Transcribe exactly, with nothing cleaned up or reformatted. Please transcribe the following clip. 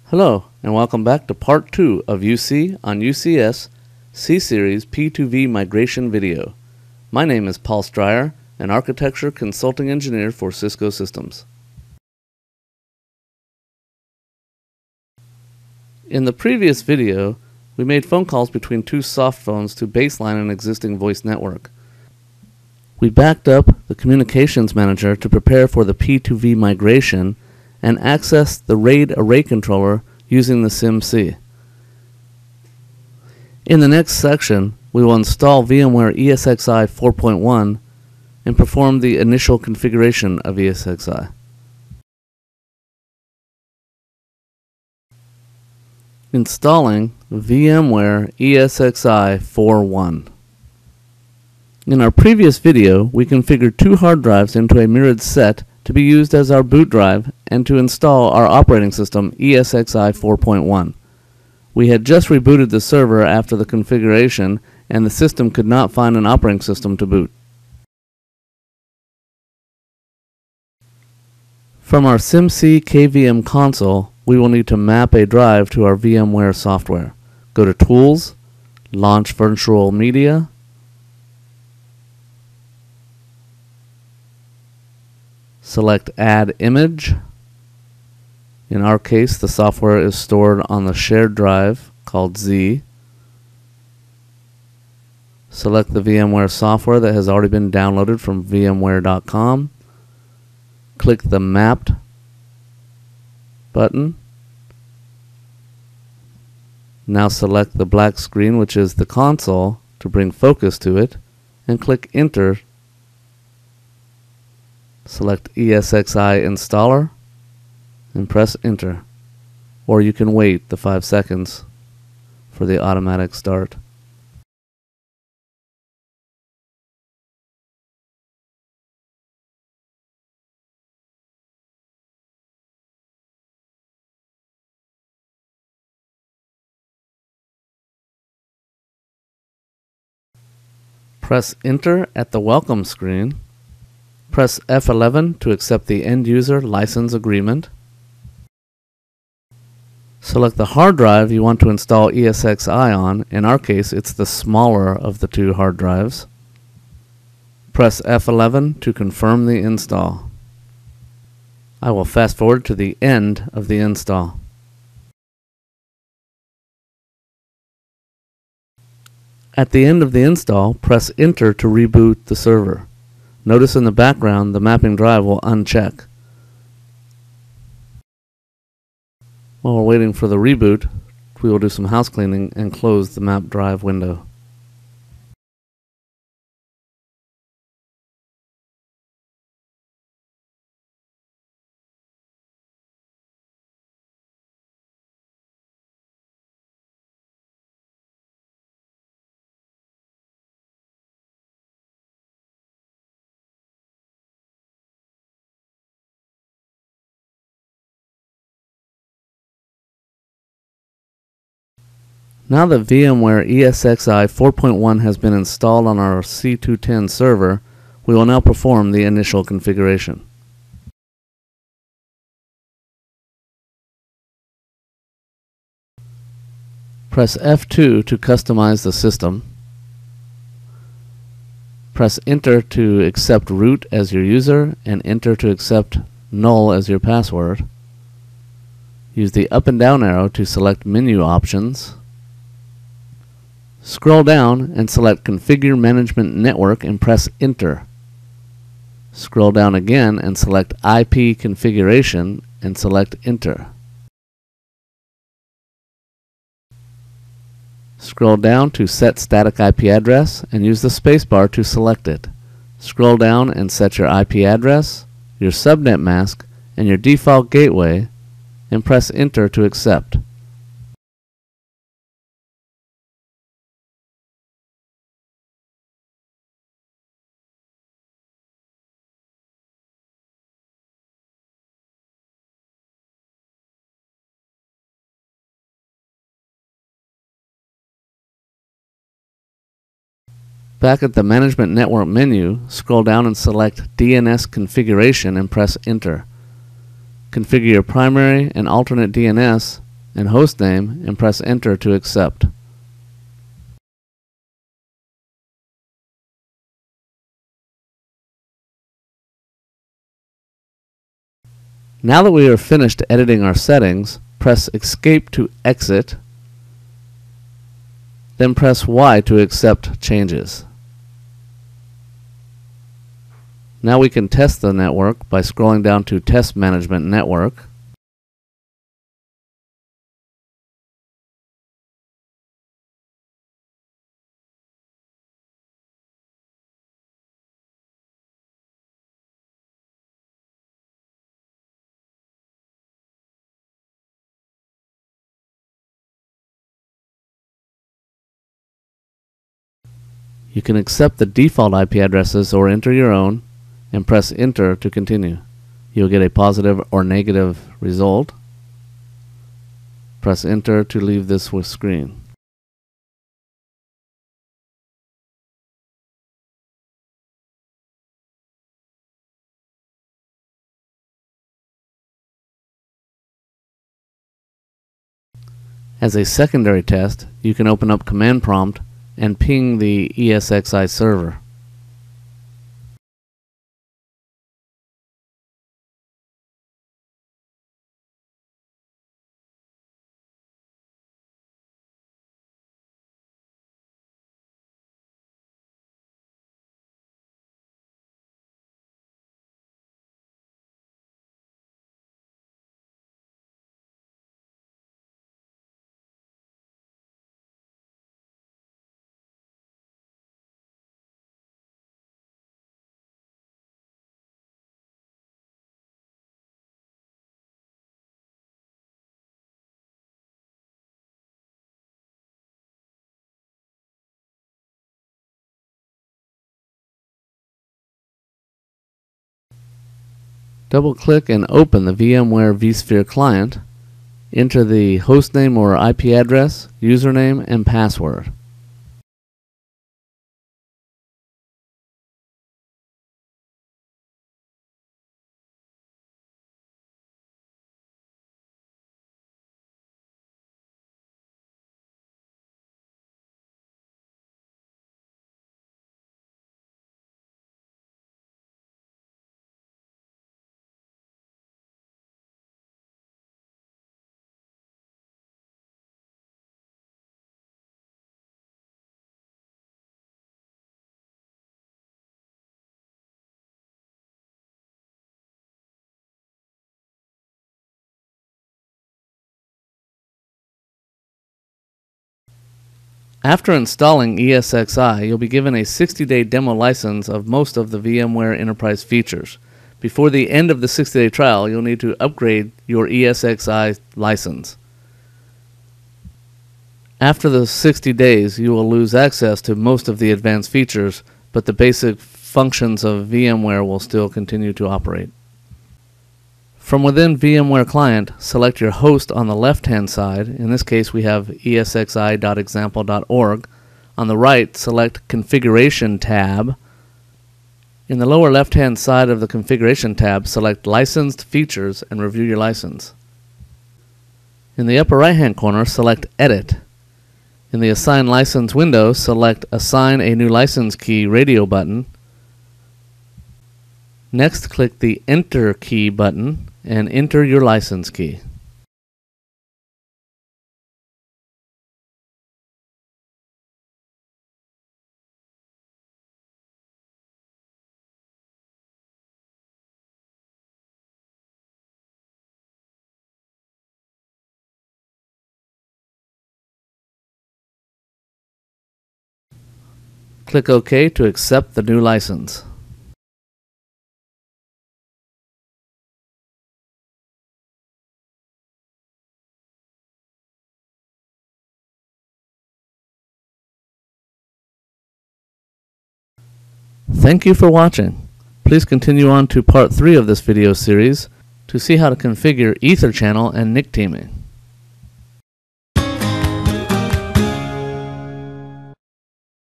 Hello, and welcome back to part two of U C on U C S C-Series P two V migration video. My name is Paul Stryer, an architecture consulting engineer for Cisco Systems. In the previous video, we made phone calls between two soft phones to baseline an existing voice network. We backed up the communications manager to prepare for the P two V migration and access the RAID array controller using the C I M C. In the next section, we will install VMware ESXi four point one and perform the initial configuration of ESXi. Installing VMware ESXi four point one. In our previous video, we configured two hard drives into a mirrored set to be used as our boot drive and to install our operating system ESXi four point one. We had just rebooted the server after the configuration and the system could not find an operating system to boot. From our C I M C K V M console, we will need to map a drive to our VMware software. Go to Tools, Launch Virtual Media, select Add Image. In our case, the software is stored on the shared drive called Z. Select the VMware software that has already been downloaded from VMware dot com. Click the Mapped button. Now select the black screen, which is the console, to bring focus to it, and click Enter. Select ESXi Installer and press Enter, or you can wait the five seconds for the automatic start. Press Enter at the Welcome screen. Press F eleven to accept the End User License Agreement. Select the hard drive you want to install ESXi on. In our case, it's the smaller of the two hard drives. Press F eleven to confirm the install. I will fast forward to the end of the install. At the end of the install, press Enter to reboot the server. Notice in the background the mapping drive will uncheck. While we're waiting for the reboot, we will do some house cleaning and close the map drive window. Now that VMware ESXi four point one has been installed on our C two ten server, we will now perform the initial configuration. Press F two to customize the system. Press Enter to accept root as your user and Enter to accept null as your password. Use the up and down arrow to select menu options. Scroll down and select Configure Management Network and press Enter. Scroll down again and select I P Configuration and select Enter. Scroll down to Set Static I P Address and use the spacebar to select it. Scroll down and set your I P address, your subnet mask, and your default gateway, and press Enter to accept. Back at the Management Network menu, scroll down and select D N S Configuration and press Enter. Configure your primary and alternate D N S and hostname and press enter to accept. Now that we are finished editing our settings, press Escape to exit, then press Y to accept changes. Now we can test the network by scrolling down to Test Management Network. You can accept the default I P addresses or enter your own, and press enter to continue. You'll get a positive or negative result. Press enter to leave this screen. As a secondary test, you can open up Command Prompt and ping the ESXi server. Double-click and open the VMware vSphere client. Enter the hostname or I P address, username, and password. After installing ESXi, you'll be given a sixty day demo license of most of the VMware Enterprise features. Before the end of the sixty day trial, you'll need to upgrade your ESXi license. After the sixty days, you will lose access to most of the advanced features, but the basic functions of VMware will still continue to operate. From within VMware Client, select your host on the left-hand side. In this case, we have E S X i dot example dot org. On the right, select Configuration tab. In the lower left-hand side of the Configuration tab, select Licensed Features and review your license. In the upper right-hand corner, select Edit. In the Assign License window, select Assign a New License Key radio button. Next, click the Enter key button and enter your license key. Click OK to accept the new license. Thank you for watching. Please continue on to part three of this video series to see how to configure EtherChannel and N I C Teaming.